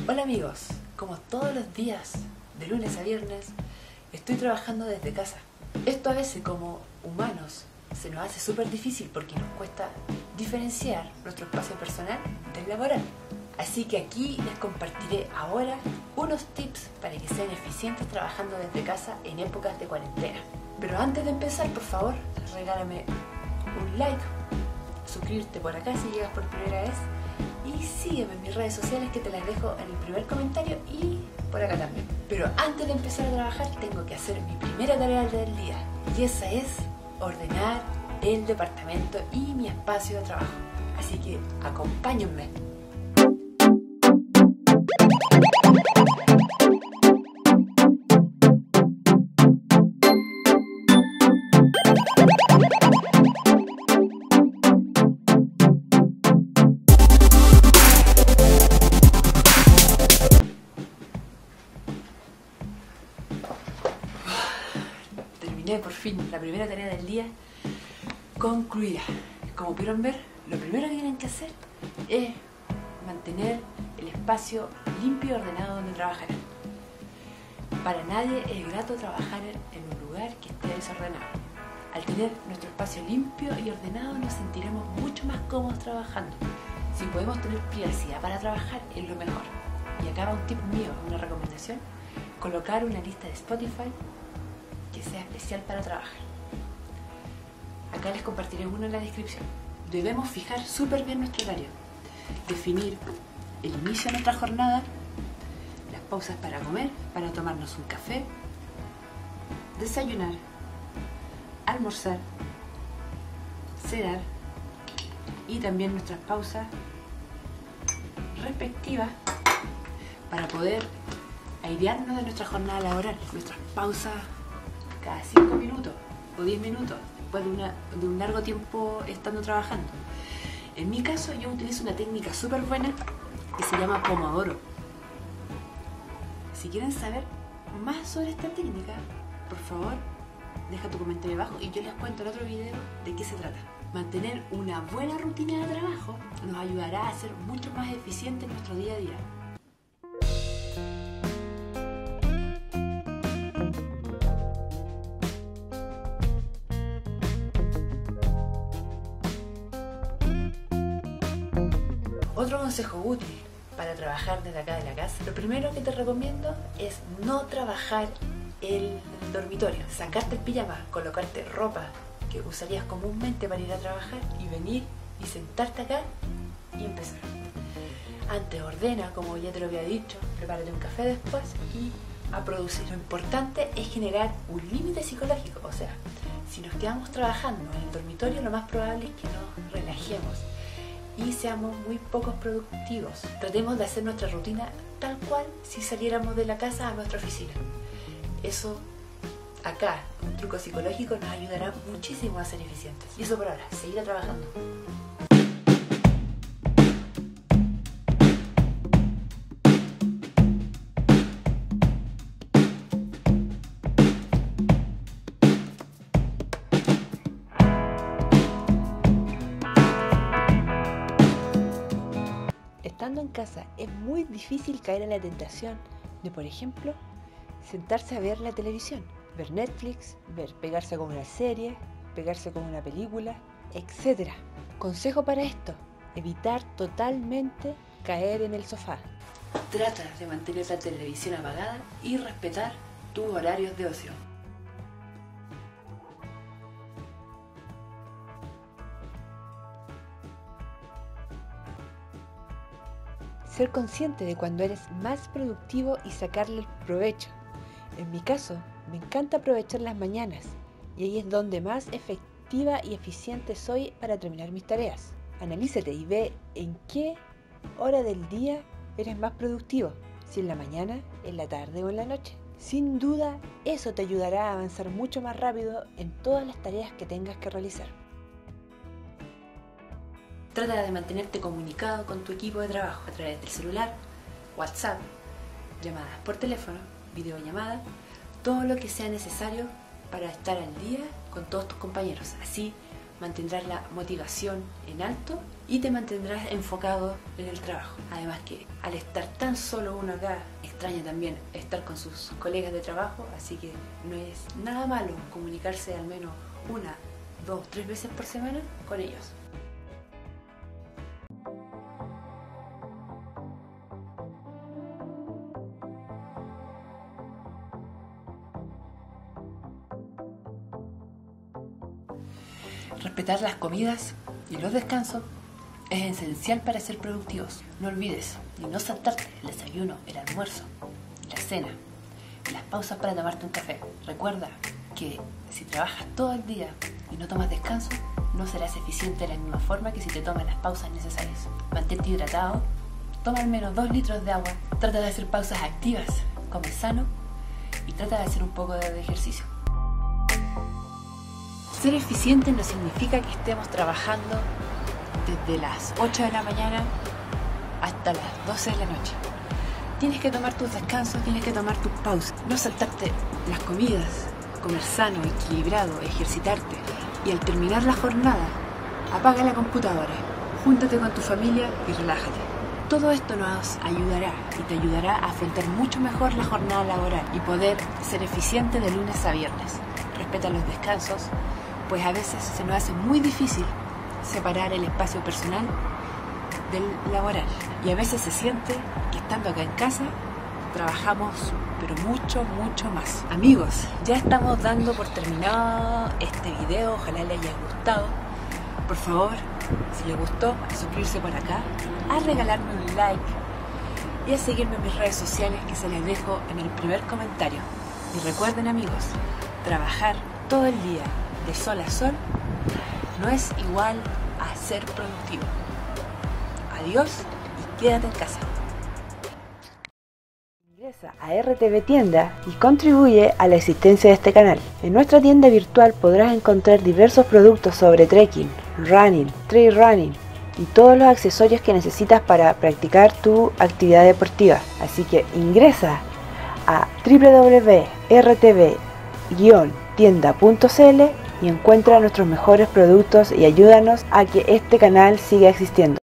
Hola amigos, como todos los días, de lunes a viernes, estoy trabajando desde casa. Esto a veces como humanos se nos hace súper difícil porque nos cuesta diferenciar nuestro espacio personal del laboral. Así que aquí les compartiré ahora unos tips para que sean eficientes trabajando desde casa en épocas de cuarentena. Pero antes de empezar, por favor, regálame un like, suscríbete por acá si llegas por primera vez y sígueme en mis redes sociales que te las dejo en el primer comentario y por acá también. Pero antes de empezar a trabajar tengo que hacer mi primera tarea del día y esa es ordenar el departamento y mi espacio de trabajo. Así que acompáñenme. Terminé por fin la primera tarea del día concluida. Como pudieron ver, lo primero que tienen que hacer es mantener el espacio limpio y ordenado donde trabajarán. Para nadie es grato trabajar en un lugar que esté desordenado. Al tener nuestro espacio limpio y ordenado nos sentiremos mucho más cómodos trabajando. Si podemos tener privacidad para trabajar es lo mejor. Y acá va un tip mío, una recomendación: colocar una lista de Spotify que sea especial para trabajar. Acá les compartiré uno en la descripción. Debemos fijar súper bien nuestro horario, definir el inicio de nuestra jornada, las pausas para comer, para tomarnos un café, desayunar, almorzar, cenar y también nuestras pausas respectivas para poder airearnos de nuestra jornada laboral. Nuestras pausas cada 5 minutos o 10 minutos después de un largo tiempo estando trabajando. En mi caso yo utilizo una técnica súper buena que se llama Pomodoro. Si quieren saber más sobre esta técnica, por favor deja tu comentario abajo y yo les cuento en otro video de qué se trata. Mantener una buena rutina de trabajo nos ayudará a ser mucho más eficientes en nuestro día a día. Otro consejo útil para trabajar desde acá de la casa: lo primero que te recomiendo es no trabajar en el dormitorio, sacarte el pijama, colocarte ropa que usarías comúnmente para ir a trabajar y venir y sentarte acá y empezar. Antes ordena, como ya te lo había dicho, prepárate un café después y a producir. Lo importante es generar un límite psicológico, o sea, si nos quedamos trabajando en el dormitorio lo más probable es que nos relajemos y seamos muy pocos productivos. Tratemos de hacer nuestra rutina tal cual si saliéramos de la casa a nuestra oficina. Eso, acá, un truco psicológico nos ayudará muchísimo a ser eficientes. Y eso por ahora, seguir trabajando. Estando en casa es muy difícil caer en la tentación de, por ejemplo, sentarse a ver la televisión, ver Netflix, pegarse con una serie, pegarse con una película, etc. Consejo para esto: evitar totalmente caer en el sofá. Trata de mantener la televisión apagada y respetar tus horarios de ocio. Ser consciente de cuando eres más productivo y sacarle el provecho. En mi caso, me encanta aprovechar las mañanas y ahí es donde más efectiva y eficiente soy para terminar mis tareas. Analízate y ve en qué hora del día eres más productivo, si en la mañana, en la tarde o en la noche. Sin duda, eso te ayudará a avanzar mucho más rápido en todas las tareas que tengas que realizar. Trata de mantenerte comunicado con tu equipo de trabajo a través del celular, WhatsApp, llamadas por teléfono, videollamadas, todo lo que sea necesario para estar al día con todos tus compañeros. Así mantendrás la motivación en alto y te mantendrás enfocado en el trabajo. Además que al estar tan solo uno acá, extraña también estar con sus colegas de trabajo, así que no es nada malo comunicarse al menos 1, 2, 3 veces por semana con ellos. Respetar las comidas y los descansos es esencial para ser productivos. No olvides y no saltarte el desayuno, el almuerzo, la cena, las pausas para tomarte un café. Recuerda que si trabajas todo el día y no tomas descanso, no serás eficiente de la misma forma que si te tomas las pausas necesarias. Mantente hidratado, toma al menos 2 litros de agua, trata de hacer pausas activas, come sano y trata de hacer un poco de ejercicio. Ser eficiente no significa que estemos trabajando desde las 8 de la mañana hasta las 12 de la noche. Tienes que tomar tus descansos, tienes que tomar tus pausas, no saltarte las comidas, comer sano, equilibrado, ejercitarte. Y al terminar la jornada, apaga la computadora, júntate con tu familia y relájate. Todo esto nos ayudará y te ayudará a afrontar mucho mejor la jornada laboral y poder ser eficiente de lunes a viernes. Respeta los descansos, pues a veces se nos hace muy difícil separar el espacio personal del laboral. Y a veces se siente que estando acá en casa trabajamos, pero mucho más. Amigos, ya estamos dando por terminado este video, ojalá les haya gustado. Por favor, si les gustó, a suscribirse por acá, a regalarme un like y a seguirme en mis redes sociales que se les dejo en el primer comentario. Y recuerden amigos, trabajar todo el día de sol a sol no es igual a ser productivo. Adiós y quédate en casa. Ingresa a RTV Tienda y contribuye a la existencia de este canal. En nuestra tienda virtual podrás encontrar diversos productos sobre trekking, running, trail running y todos los accesorios que necesitas para practicar tu actividad deportiva. Así que ingresa a www.rtv-tienda.cl y encuentra nuestros mejores productos y ayúdanos a que este canal siga existiendo.